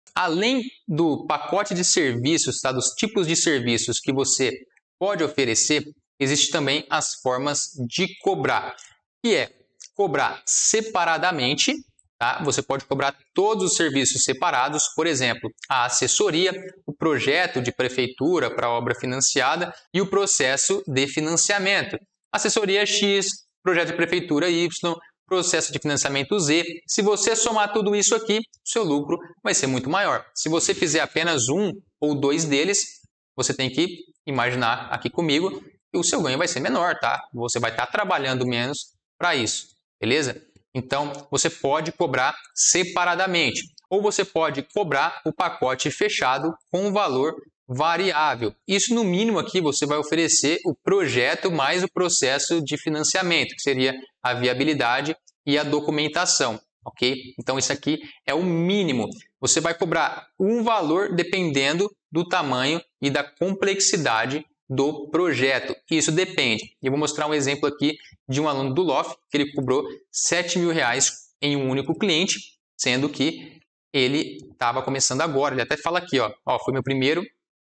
Além do pacote de serviços, tá? Dos tipos de serviços que você pode oferecer, existe também as formas de cobrar, que é cobrar separadamente, tá? Você pode cobrar todos os serviços separados, por exemplo, a assessoria, o projeto de prefeitura para a obra financiada e o processo de financiamento. Assessoria X, projeto de prefeitura Y, processo de financiamento Z. Se você somar tudo isso aqui, o seu lucro vai ser muito maior. Se você fizer apenas um ou dois deles, você tem que imaginar aqui comigo que o seu ganho vai ser menor, tá? Você vai estar trabalhando menos para isso, beleza? Então, você pode cobrar separadamente ou você pode cobrar o pacote fechado com valor variável. Isso, no mínimo, aqui você vai oferecer o projeto mais o processo de financiamento, que seria a viabilidade e a documentação, ok? Então, isso aqui é o mínimo. Você vai cobrar um valor dependendo do tamanho e da complexidade do projeto. Isso depende. Eu vou mostrar um exemplo aqui de um aluno do LOF, que ele cobrou R$7.000 em um único cliente, sendo que ele estava começando agora. Ele até fala aqui, ó, foi meu primeiro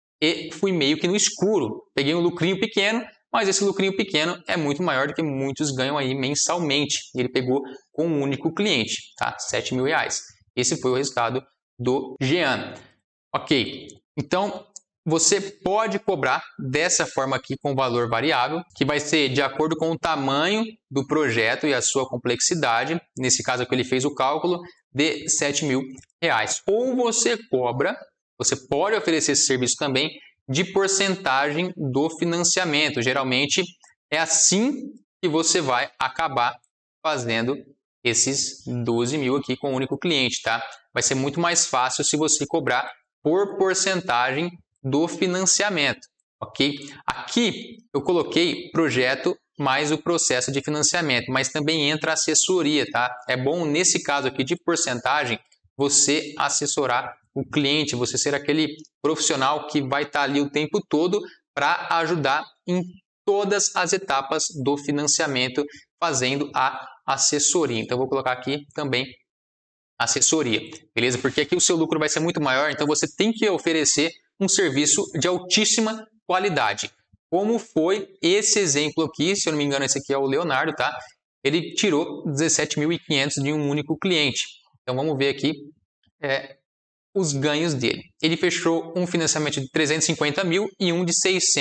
e fui meio que no escuro. Peguei um lucrinho pequeno, mas esse lucrinho pequeno é muito maior do que muitos ganham aí mensalmente. E ele pegou com um único cliente, tá? R$7.000. Esse foi o resultado do Jean. Ok, então você pode cobrar dessa forma aqui com valor variável, que vai ser de acordo com o tamanho do projeto e a sua complexidade. Nesse caso aqui ele fez o cálculo de R$7.000. Ou você cobra, você pode oferecer esse serviço também de porcentagem do financiamento. Geralmente é assim que você vai acabar fazendo esses 12.000 aqui com um único cliente, tá? Vai ser muito mais fácil se você cobrar por porcentagem do financiamento, ok? Aqui eu coloquei projeto mais o processo de financiamento, mas também entra assessoria, tá? É bom nesse caso aqui de porcentagem você assessorar o cliente, você ser aquele profissional que vai estar ali o tempo todo para ajudar em todas as etapas do financiamento, fazendo a assessoria. Então, eu vou colocar aqui também assessoria, beleza? Porque aqui o seu lucro vai ser muito maior, então você tem que oferecer um serviço de altíssima qualidade. Como foi esse exemplo aqui, se eu não me engano, esse aqui é o Leonardo, tá? Ele tirou 17.500 de um único cliente. Então, vamos ver aqui os ganhos dele. Ele fechou um financiamento de 350 mil e um de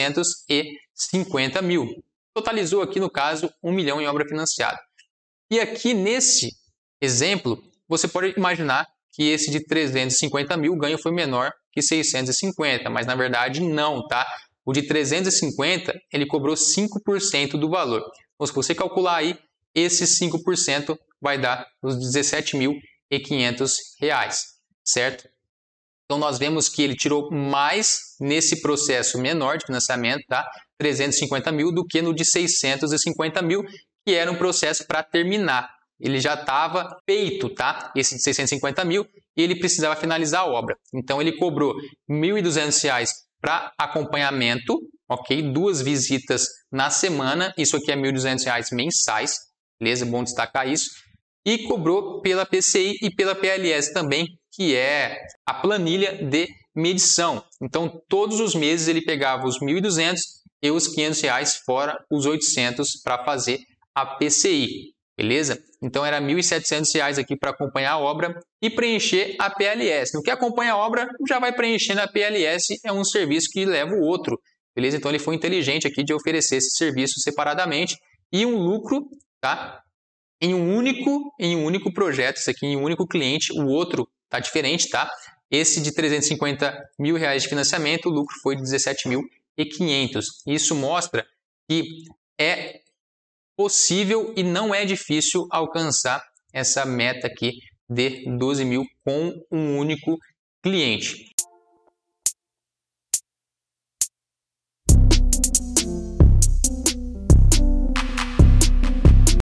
650 mil. Totalizou aqui, no caso, 1 milhão em obra financiada. E aqui nesse exemplo, você pode imaginar que esse de 350 mil, o ganho foi menor que 650, mas na verdade não, tá? O de 350, ele cobrou 5% do valor. Então, se você calcular aí, esses 5% vai dar os R$17.500, certo? Então, nós vemos que ele tirou mais nesse processo menor de financiamento, tá? 350 mil, do que no de 650 mil, que era um processo para terminar. Ele já estava feito, tá? Esse de 650 mil, e ele precisava finalizar a obra. Então, ele cobrou R$1.200 para acompanhamento, ok? 2 visitas na semana, isso aqui é R$1.200 mensais, beleza? Bom destacar isso. E cobrou pela PCI e pela PLS também, que é a planilha de medição. Então, todos os meses ele pegava os R$1.200 e os R$500 fora os 800 para fazer a PCI, beleza? Então, era R$1.700 aqui para acompanhar a obra e preencher a PLS. No que acompanha a obra, já vai preenchendo a PLS, é um serviço que leva o outro, beleza? Então, ele foi inteligente aqui de oferecer esse serviço separadamente e um lucro, tá? Em um único projeto, isso aqui em um único cliente, o outro tá diferente, tá? Esse de R$350 mil de financiamento, o lucro foi de 17.500. Isso mostra que é possível e não é difícil alcançar essa meta aqui de 12.000 com um único cliente.